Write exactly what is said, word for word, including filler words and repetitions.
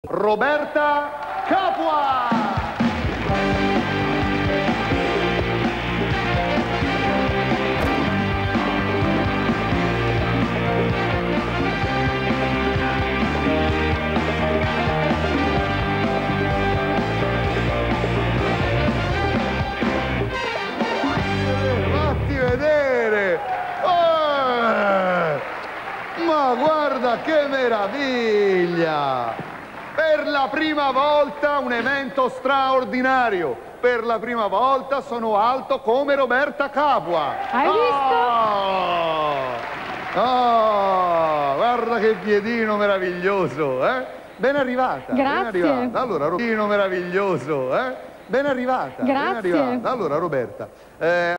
Roberta Capua! Fatti vedere! Oh! Ma guarda che meraviglia! Per la prima volta un evento straordinario. Per la prima volta sono alto come Roberta Capua. Hai oh! visto? Oh! Guarda che piedino meraviglioso, eh? Ben arrivata. Grazie. Ben arrivata. Allora, piedino meraviglioso, eh? Ben arrivata. Grazie. Ben arrivata. Allora, Roberta. Eh...